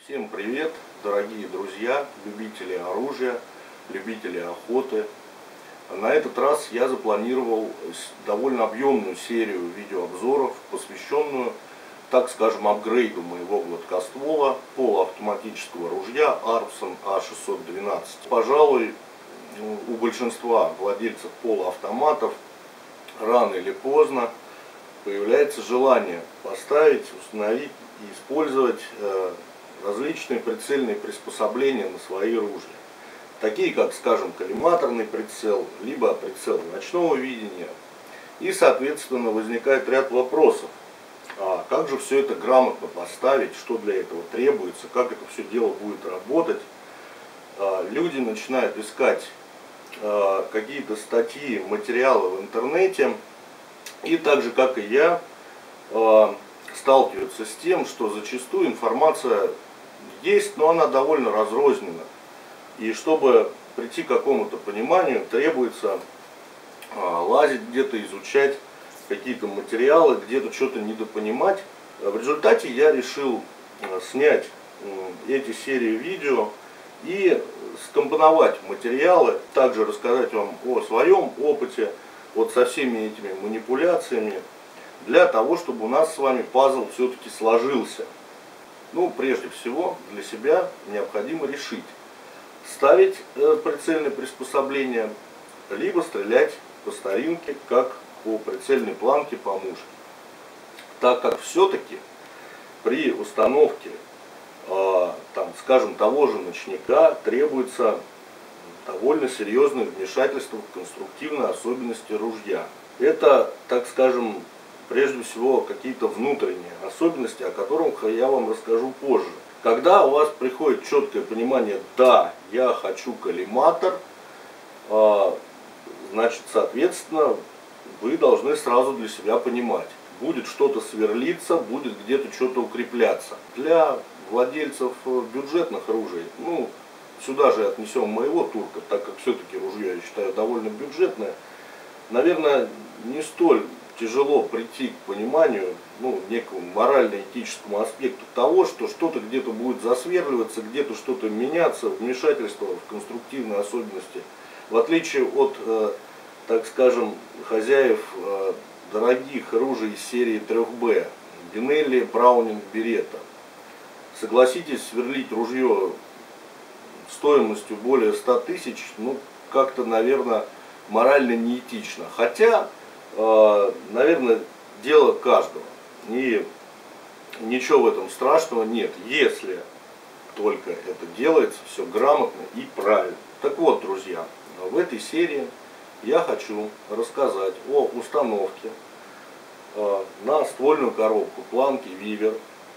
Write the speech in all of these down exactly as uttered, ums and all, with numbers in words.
Всем привет, дорогие друзья, любители оружия, любители охоты. На этот раз я запланировал довольно объемную серию видеообзоров, посвященную, так скажем, апгрейду моего гладкоствола полуавтоматического ружья Арпсон А шестьсот двенадцать. Пожалуй, у большинства владельцев полуавтоматов рано или поздно появляется желание поставить, установить и использовать различные прицельные приспособления на свои ружья. Такие как, скажем, коллиматорный прицел, либо прицел ночного видения. И, соответственно, возникает ряд вопросов. А как же все это грамотно поставить, что для этого требуется, как это все дело будет работать. А, люди начинают искать а, какие-то статьи, материалы в интернете. И так же, как и я, а, сталкиваются с тем, что зачастую информация есть, но она довольно разрознена. И чтобы прийти к какому-то пониманию, требуется а, лазить где-то, изучать какие-то материалы, где-то что-то недопонимать. В результате я решил а, снять а, эти серии видео и скомпоновать материалы, также рассказать вам о своем опыте, вот со всеми этими манипуляциями, для того, чтобы у нас с вами пазл все-таки сложился. Ну, прежде всего, для себя необходимо решить, ставить э, прицельное приспособление, либо стрелять по старинке, как по прицельной планке по мушке. Так как все-таки при установке, э, там, скажем, того же ночника требуется довольно серьезное вмешательство в конструктивные особенности ружья. Это, так скажем, прежде всего какие-то внутренние особенности, о которых я вам расскажу позже. Когда у вас приходит четкое понимание, да, я хочу коллиматор, значит, соответственно, вы должны сразу для себя понимать, будет что-то сверлиться, будет где-то что-то укрепляться. Для владельцев бюджетных ружей, ну, сюда же отнесем моего турка, так как все-таки ружье, я считаю, довольно бюджетное, наверное, не столь тяжело прийти к пониманию, ну, некому морально-этическому аспекту того, что что-то где-то будет засверливаться, где-то что-то меняться, вмешательство в конструктивные особенности. В отличие от, э, так скажем, хозяев э, дорогих ружей из серии три бэ, Бенелли, Браунинг, Беретта. Согласитесь, сверлить ружье стоимостью более ста тысяч, ну, как-то, наверное, морально неэтично. Хотя, наверное, дело каждого. И ничего в этом страшного нет, если только это делается все грамотно и правильно. Так вот, друзья, в этой серии я хочу рассказать о установке на ствольную коробку планки Вивер.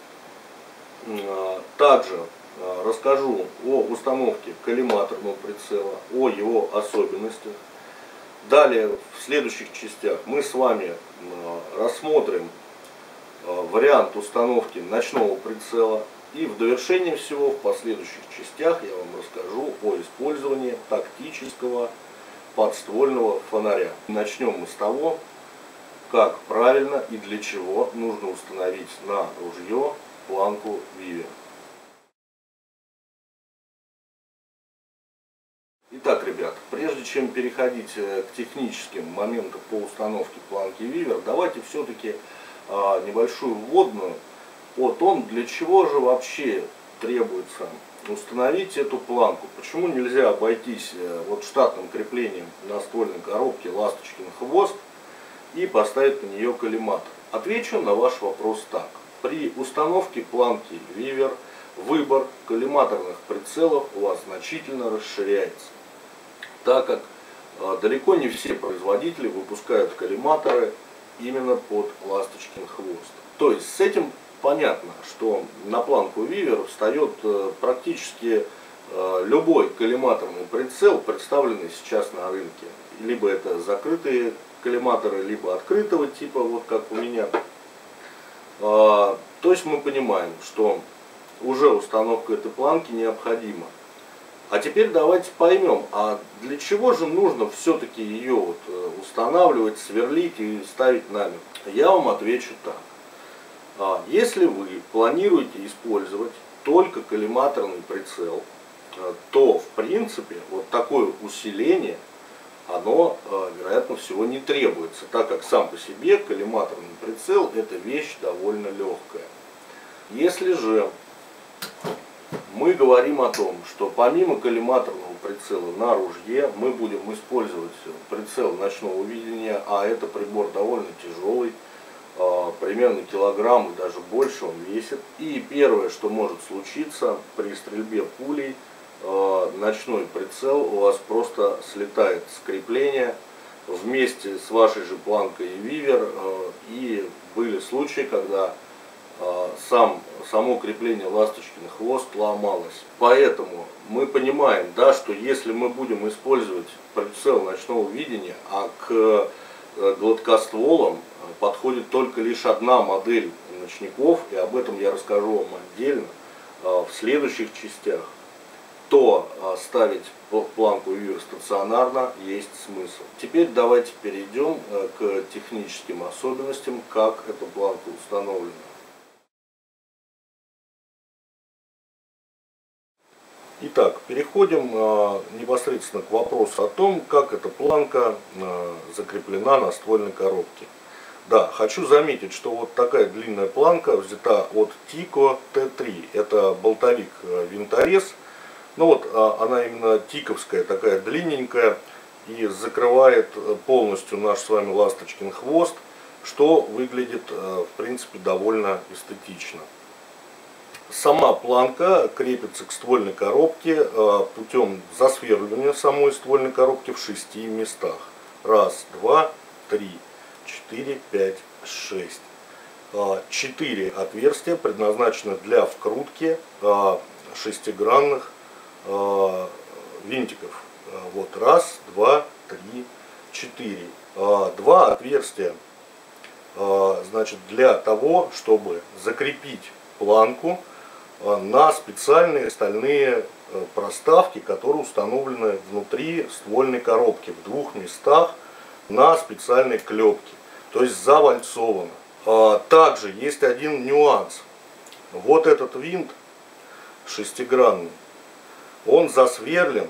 Также расскажу о установке коллиматорного прицела, о его особенностях. Далее, в следующих частях мы с вами рассмотрим вариант установки ночного прицела. И в довершении всего, в последующих частях я вам расскажу о использовании тактического подствольного фонаря. Начнем мы с того, как правильно и для чего нужно установить на ружье планку Вивер. Итак, ребят, прежде чем переходить к техническим моментам по установке планки Вивер, давайте все-таки а, небольшую вводную о том, для чего же вообще требуется установить эту планку. Почему нельзя обойтись вот штатным креплением на ствольной коробке ласточкин хвост и поставить на нее коллиматор. Отвечу на ваш вопрос так. При установке планки Вивер выбор коллиматорных прицелов у вас значительно расширяется, так как э, далеко не все производители выпускают коллиматоры именно под ласточкин хвост. То есть с этим понятно, что на планку Вивер встает э, практически э, любой коллиматорный прицел, представленный сейчас на рынке. Либо это закрытые коллиматоры, либо открытого типа, вот как у меня. Э, то есть мы понимаем, что уже установка этой планки необходима. А теперь давайте поймем, а для чего же нужно все-таки ее вот устанавливать, сверлить и ставить намертво? Я вам отвечу так. Если вы планируете использовать только коллиматорный прицел, то в принципе вот такое усиление, оно, вероятно всего, не требуется, так как сам по себе коллиматорный прицел – это вещь довольно легкая. Если же мы говорим о том, что помимо коллиматорного прицела на ружье мы будем использовать прицел ночного видения, а это прибор довольно тяжелый, примерно килограмм и даже больше он весит, и первое, что может случиться при стрельбе пулей, ночной прицел у вас просто слетает с крепления вместе с вашей же планкой и вивер, и были случаи, когда сам, само крепление ласточкин хвост ломалось. Поэтому мы понимаем, да, что если мы будем использовать прицел ночного видения, а к гладкостволам подходит только лишь одна модель ночников, и об этом я расскажу вам отдельно в следующих частях, то ставить планку вивер стационарно есть смысл. Теперь давайте перейдем к техническим особенностям, как эта планка установлена. Итак, переходим непосредственно к вопросу о том, как эта планка закреплена на ствольной коробке. Да, хочу заметить, что вот такая длинная планка взята от Тико Т три. Это болтовик-винторез. Ну вот она именно тиковская, такая длинненькая, и закрывает полностью наш с вами ласточкин хвост, что выглядит в принципе довольно эстетично. Сама планка крепится к ствольной коробке путем засверливания самой ствольной коробки в шести местах. Раз, два, три, четыре, пять, шесть. Четыре отверстия предназначены для вкрутки шестигранных винтиков. Вот раз, два, три, четыре. Два отверстия, значит, для того, чтобы закрепить планку на специальные стальные проставки, которые установлены внутри ствольной коробки в двух местах на специальной клепке, то есть завальцовано. Также есть один нюанс. Вот этот винт шестигранный, он засверлен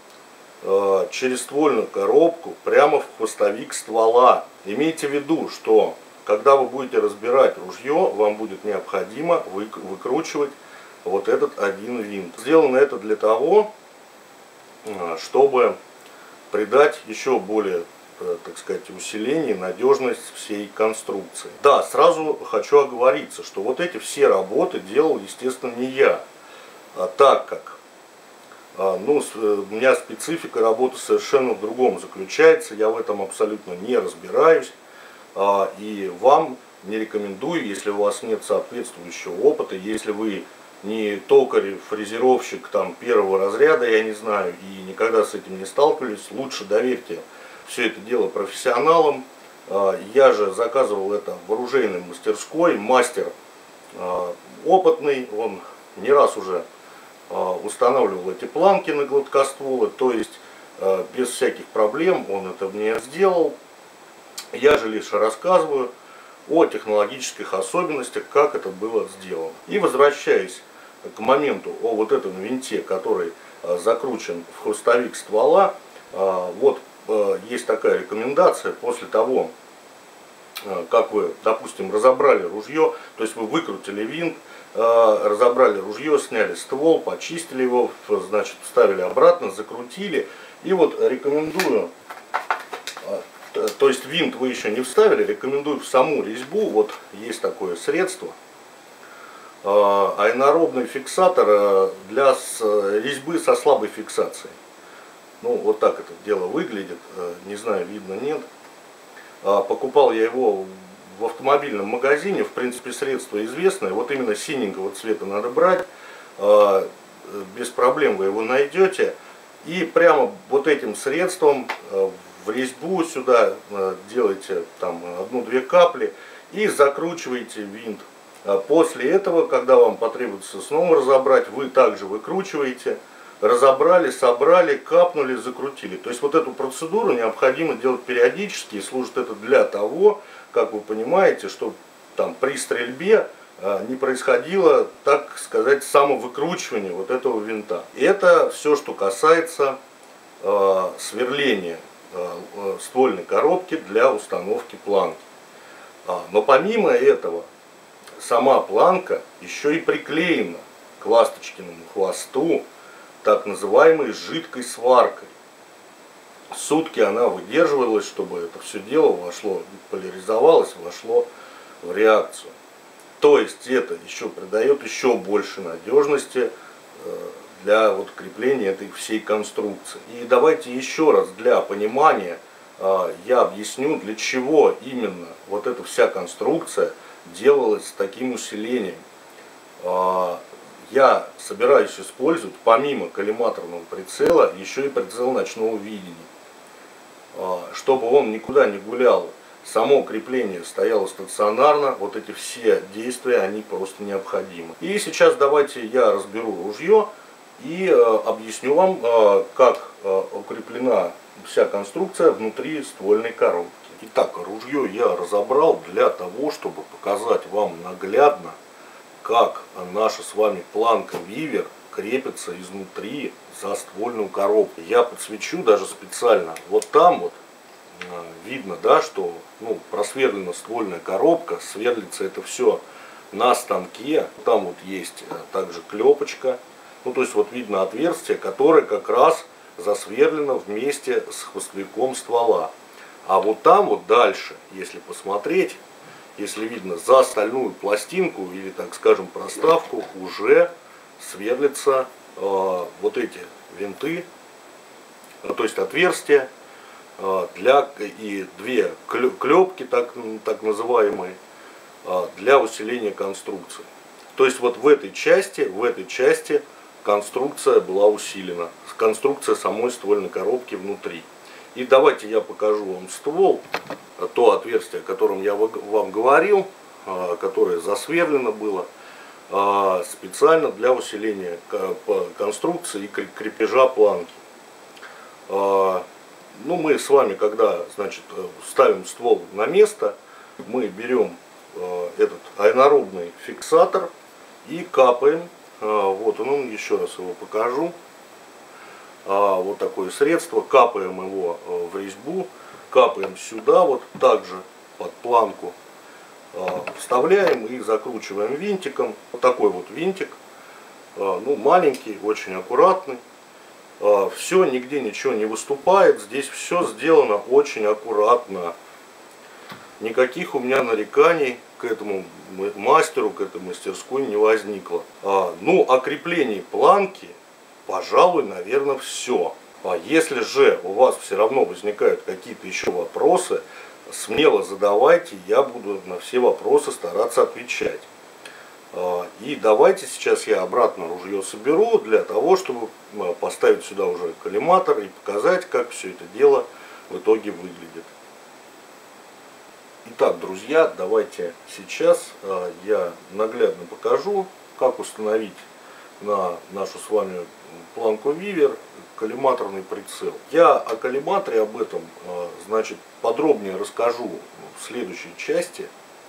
э, через ствольную коробку прямо в хвостовик ствола. Имейте в виду, что когда вы будете разбирать ружье, вам будет необходимо вы, выкручивать вот этот один винт. Сделано это для того, э, чтобы придать еще более, э, так сказать, усиление и надежность всей конструкции. Да, сразу хочу оговориться, что вот эти все работы делал, естественно, не я, а так как Ну, у меня специфика работы совершенно в другом заключается, я в этом абсолютно не разбираюсь, и вам не рекомендую, если у вас нет соответствующего опыта, если вы не токарь, фрезеровщик там первого разряда, я не знаю, и никогда с этим не сталкивались, лучше доверьте все это дело профессионалам. Я же заказывал это в оружейной мастерской, мастер опытный, он не раз уже устанавливал эти планки на гладкостволы, то есть без всяких проблем он это мне сделал. Я же лишь рассказываю о технологических особенностях, как это было сделано. И возвращаясь к моменту о вот этом винте, который закручен в хвостовик ствола, вот есть такая рекомендация: после того, как вы, допустим, разобрали ружье, то есть вы выкрутили винт, разобрали ружье, сняли ствол, почистили его, значит, вставили обратно, закрутили. И вот рекомендую, то есть винт вы еще не вставили, рекомендую в саму резьбу, вот есть такое средство, аэнаробный фиксатор для резьбы со слабой фиксацией. Ну, вот так это дело выглядит, не знаю, видно, нет. Покупал я его в автомобильном магазине, в принципе, средство известное, вот именно синенького цвета надо брать, без проблем вы его найдете, и прямо вот этим средством в резьбу сюда делаете там одну-две капли и закручиваете винт. После этого, когда вам потребуется снова разобрать, вы также выкручиваете, разобрали, собрали, капнули, закрутили. То есть вот эту процедуру необходимо делать периодически, и служит это для того, как вы понимаете, что там при стрельбе не происходило, так сказать, самовыкручивание вот этого винта. И это все, что касается э, сверления э, ствольной коробки для установки планки. А, но помимо этого, сама планка еще и приклеена к ласточкиному хвосту так называемой жидкой сваркой. Сутки она выдерживалась, чтобы это все дело вошло, поляризовалось, вошло в реакцию. То есть это еще придает еще больше надежности для вот крепления этой всей конструкции. И давайте еще раз для понимания я объясню, для чего именно вот эта вся конструкция делалась с таким усилением. Я собираюсь использовать помимо коллиматорного прицела еще и прицел ночного видения. Чтобы он никуда не гулял, само крепление стояло стационарно, вот эти все действия, они просто необходимы. И сейчас давайте я разберу ружье и объясню вам, как укреплена вся конструкция внутри ствольной коробки. Итак, ружье я разобрал для того, чтобы показать вам наглядно, как наша с вами планка Вивер крепится изнутри за ствольную коробку. Я подсвечу даже специально. Вот там вот видно, да, что ну, просверлена ствольная коробка, сверлится это все на станке. Там вот есть также клепочка. Ну, то есть вот видно отверстие, которое как раз засверлено вместе с хвостовиком ствола. А вот там вот дальше, если посмотреть, если видно, за стальную пластинку или, так скажем, проставку уже сверлятся э, вот эти винты, э, то есть отверстия э, для, и две клепки, так, так называемые, э, для усиления конструкции. То есть вот в этой части, в этой части конструкция была усилена, конструкция самой ствольной коробки внутри. И давайте я покажу вам ствол, то отверстие, о котором я вам говорил, которое засверлено было специально для усиления конструкции и крепежа планки. Ну, мы с вами, когда, значит, ставим ствол на место, мы берем этот аэробный фиксатор и капаем. Вот он, еще раз его покажу. Вот такое средство, капаем его в резьбу, капаем сюда, вот также под планку, вставляем и закручиваем винтиком. Вот такой вот винтик, ну маленький, очень аккуратный. Все, нигде ничего не выступает, здесь все сделано очень аккуратно. Никаких у меня нареканий к этому мастеру, к этой мастерской не возникло. Ну, о креплении планки, пожалуй, наверное, все. А если же у вас все равно возникают какие-то еще вопросы, смело задавайте, я буду на все вопросы стараться отвечать. И давайте сейчас я обратно ружье соберу для того, чтобы поставить сюда уже коллиматор и показать, как все это дело в итоге выглядит. Итак, друзья, давайте сейчас я наглядно покажу, как установить на нашу с вами планку Вивер коллиматорный прицел. Я о коллиматоре об этом, значит, подробнее расскажу в следующей части.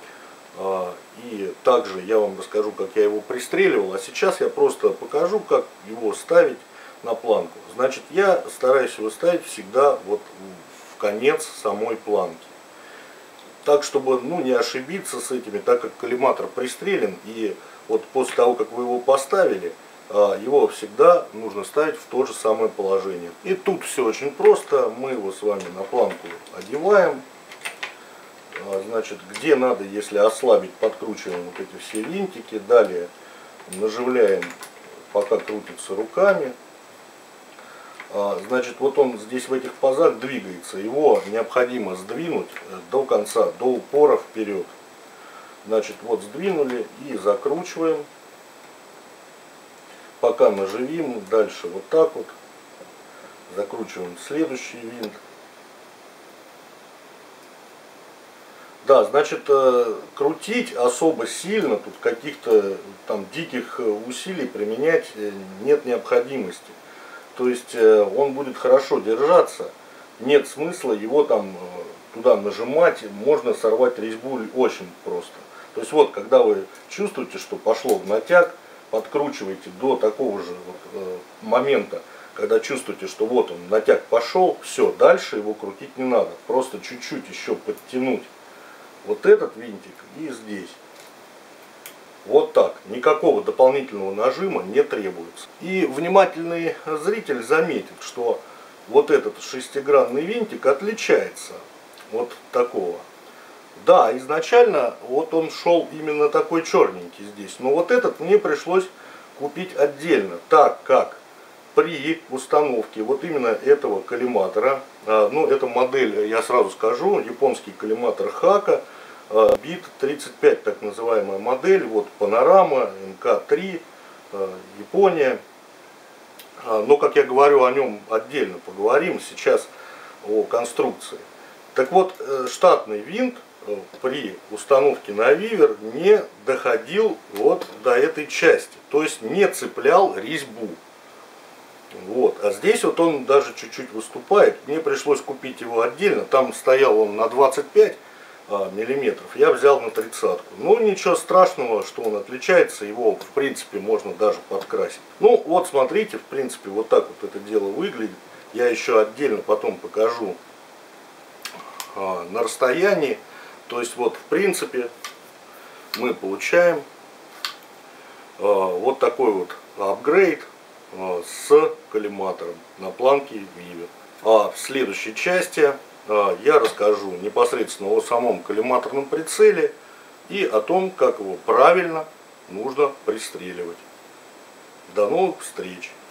И также я вам расскажу, как я его пристреливал. А сейчас я просто покажу, как его ставить на планку. Значит, я стараюсь его ставить всегда вот в конец самой планки. Так, чтобы ну, не ошибиться с этими, так как коллиматор пристрелен, и вот после того, как вы его поставили, его всегда нужно ставить в то же самое положение. И тут все очень просто. Мы его с вами на планку одеваем. Значит, где надо, если ослабить, подкручиваем вот эти все винтики. Далее наживляем, пока крутится руками. Значит, вот он здесь в этих пазах двигается. Его необходимо сдвинуть до конца, до упора вперед. Значит, вот сдвинули и закручиваем. Пока наживим, дальше вот так вот. Закручиваем следующий винт. Да, значит, крутить особо сильно, тут каких-то там диких усилий применять нет необходимости. То есть он будет хорошо держаться, нет смысла его там туда нажимать, можно сорвать резьбу очень просто. То есть вот, когда вы чувствуете, что пошло в натяг, подкручиваете до такого же вот, э, момента, когда чувствуете, что вот он, натяг пошел, все, дальше его крутить не надо. Просто чуть-чуть еще подтянуть вот этот винтик и здесь. Вот так. Никакого дополнительного нажима не требуется. И внимательный зритель заметит, что вот этот шестигранный винтик отличается от такого. Да, изначально вот он шел именно такой черненький здесь. Но вот этот мне пришлось купить отдельно, так как при установке вот именно этого коллиматора, ну эта модель, я сразу скажу, японский коллиматор Хака, бит тридцать пять, так называемая модель, вот панорама, эм ка три, Япония. Но, как я говорю, о нем отдельно поговорим, сейчас о конструкции. Так вот, штатный винт при установке на вивер не доходил вот до этой части, то есть не цеплял резьбу. Вот. А здесь вот он даже чуть-чуть выступает, мне пришлось купить его отдельно, там стоял он на двадцать пять миллиметров, я взял на тридцатку. Ну ничего страшного, что он отличается, его в принципе можно даже подкрасить. Ну вот смотрите, в принципе вот так вот это дело выглядит. Я еще отдельно потом покажу а, на расстоянии. То есть вот в принципе мы получаем а, вот такой вот апгрейд а, с коллиматором на планке вивер. А в следующей части я расскажу непосредственно о самом коллиматорном прицеле и о том, как его правильно нужно пристреливать. До новых встреч!